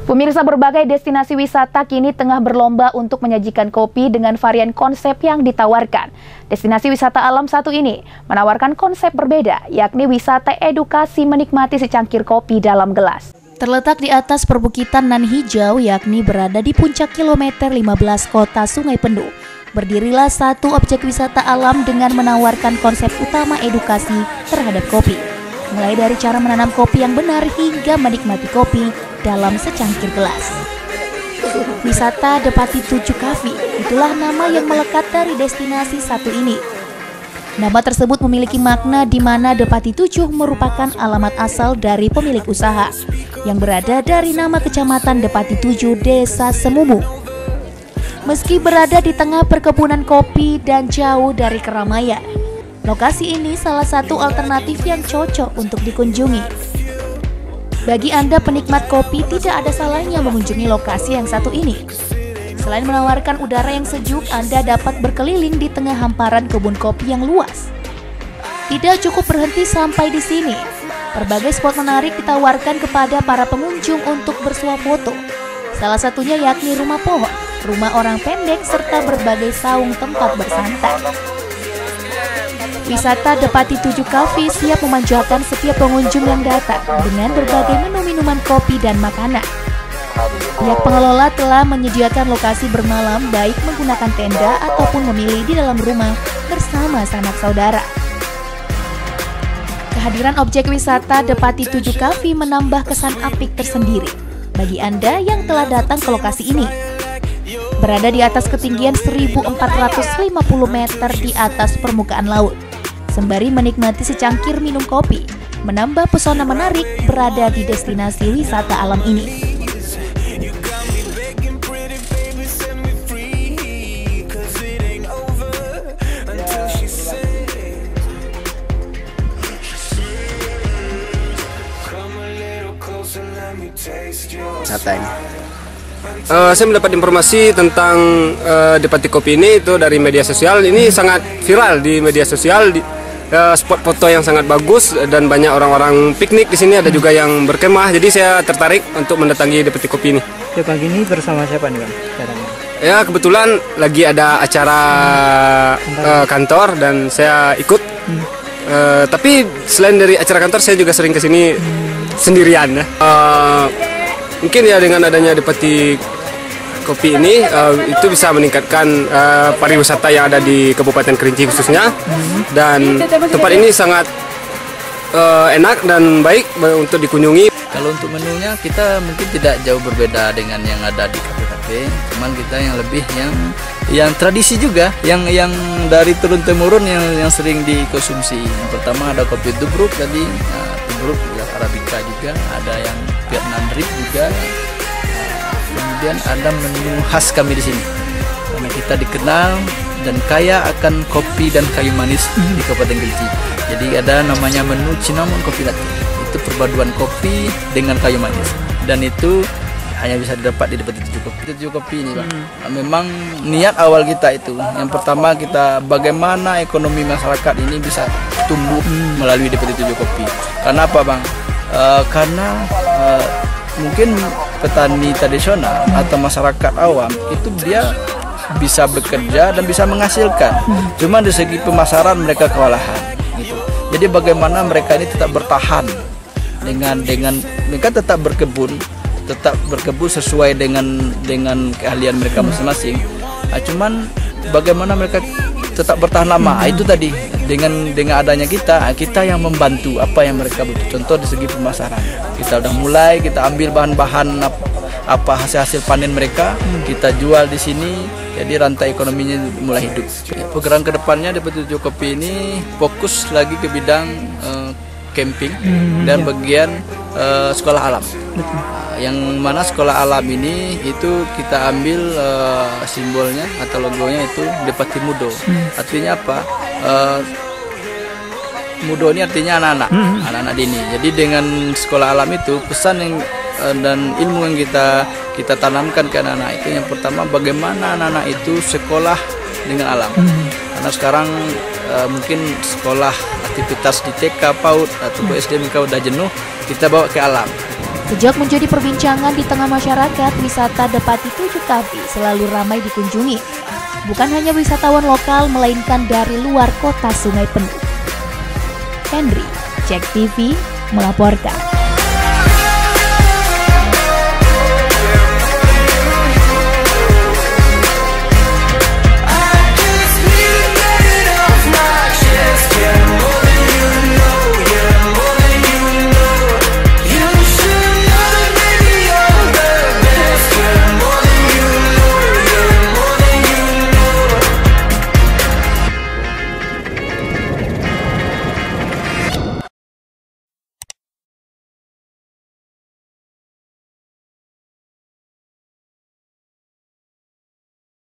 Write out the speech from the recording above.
Pemirsa, berbagai destinasi wisata kini tengah berlomba untuk menyajikan kopi dengan varian konsep yang ditawarkan. Destinasi wisata alam satu ini menawarkan konsep berbeda, yakni wisata edukasi menikmati secangkir kopi dalam gelas. Terletak di atas perbukitan nan hijau, yakni berada di puncak kilometer 15 kota Sungai Pendu, berdirilah satu objek wisata alam dengan menawarkan konsep utama edukasi terhadap kopi. Mulai dari cara menanam kopi yang benar hingga menikmati kopi dalam secangkir gelas. Wisata Depati 7 Cafe, itulah nama yang melekat dari destinasi satu ini. Nama tersebut memiliki makna di mana Depati 7 merupakan alamat asal dari pemilik usaha yang berada dari nama Kecamatan Depati 7 Desa Semumu. Meski berada di tengah perkebunan kopi dan jauh dari keramaian, lokasi ini salah satu alternatif yang cocok untuk dikunjungi. Bagi Anda penikmat kopi, tidak ada salahnya mengunjungi lokasi yang satu ini. Selain menawarkan udara yang sejuk, Anda dapat berkeliling di tengah hamparan kebun kopi yang luas. Tidak cukup berhenti sampai di sini. Berbagai spot menarik ditawarkan kepada para pengunjung untuk bersuah foto. Salah satunya yakni rumah pohon, rumah orang pendek, serta berbagai saung tempat bersantai. Wisata Depati 7 Cafe siap memanjakan setiap pengunjung yang datang dengan berbagai menu minuman kopi dan makanan. Pihak pengelola telah menyediakan lokasi bermalam baik menggunakan tenda ataupun memilih di dalam rumah bersama sanak saudara. Kehadiran objek wisata Depati 7 Cafe menambah kesan apik tersendiri bagi Anda yang telah datang ke lokasi ini. Berada di atas ketinggian 1450 meter di atas permukaan laut, sembari menikmati secangkir minum kopi, menambah pesona menarik berada di destinasi wisata alam ini. Wisata ini. Saya mendapat informasi tentang Depati Kopi ini itu dari media sosial. Ini sangat viral di media sosial. Spot foto yang sangat bagus dan banyak orang-orang piknik di sini, ada juga yang berkemah. Jadi saya tertarik untuk mendatangi Depati Kopi ini. Ya, pagi ini bersama siapa nih Bang? Ya, kebetulan lagi ada acara kantor dan saya ikut. Tapi selain dari acara kantor, saya juga sering ke sini sendirian ya. Mungkin ya dengan adanya Depati Kopi ini itu bisa meningkatkan pariwisata yang ada di Kabupaten Kerinci khususnya, dan tempat ini sangat enak dan baik untuk dikunjungi. Kalau untuk menunya kita mungkin tidak jauh berbeda dengan yang ada di kafe-kafe, cuman kita yang lebih yang tradisi juga, yang dari turun temurun yang sering dikonsumsi. Yang pertama ada kopi tubruk tadi, tubruk Arabica juga, ada yang Vietnam drip juga. Kemudian ada menu khas kami di sini, karena kita dikenal dan kaya akan kopi dan kayu manis di Kabupaten Kerinci. Jadi ada namanya menu cinnamon kopi latte. Itu perpaduan kopi dengan kayu manis, dan itu hanya bisa didapat di Depati 7 Kopi. 7 Kopi ini Bang, memang niat awal kita itu, yang pertama kita bagaimana ekonomi masyarakat ini bisa tumbuh melalui Depati 7 Kopi. Karena apa Bang? Karena mungkin petani tradisional atau masyarakat awam itu dia bisa bekerja dan bisa menghasilkan, cuma dari segi pemasaran mereka kewalahan gitu. Jadi bagaimana mereka ini tetap bertahan dengan mereka tetap berkebun sesuai dengan keahlian mereka masing-masing. Cuman bagaimana mereka tetap bertahan lama, itu tadi dengan adanya kita yang membantu apa yang mereka butuh. Contoh di segi pemasaran, kita udah mulai, kita ambil bahan-bahan apa hasil panen mereka, kita jual di sini, jadi rantai ekonominya mulai hidup. Program kedepannya Depati 7 Kopi ini fokus lagi ke bidang camping dan bagian sekolah alam. Yang mana sekolah alam ini itu kita ambil simbolnya atau logonya itu Depati Mudo. Artinya apa? Mudo ini artinya anak-anak dini. Jadi dengan sekolah alam itu pesan dan ilmu yang kita tanamkan ke anak-anak itu, yang pertama bagaimana anak-anak itu sekolah dengan alam. Karena sekarang mungkin sekolah aktivitas di TK, PAUD atau SD mereka udah jenuh, kita bawa ke alam. Sejak menjadi perbincangan di tengah masyarakat, wisata Depati Tujuh Kapi selalu ramai dikunjungi. Bukan hanya wisatawan lokal, melainkan dari luar kota Sungai Penuh. Henry, Cek TV, melaporkan.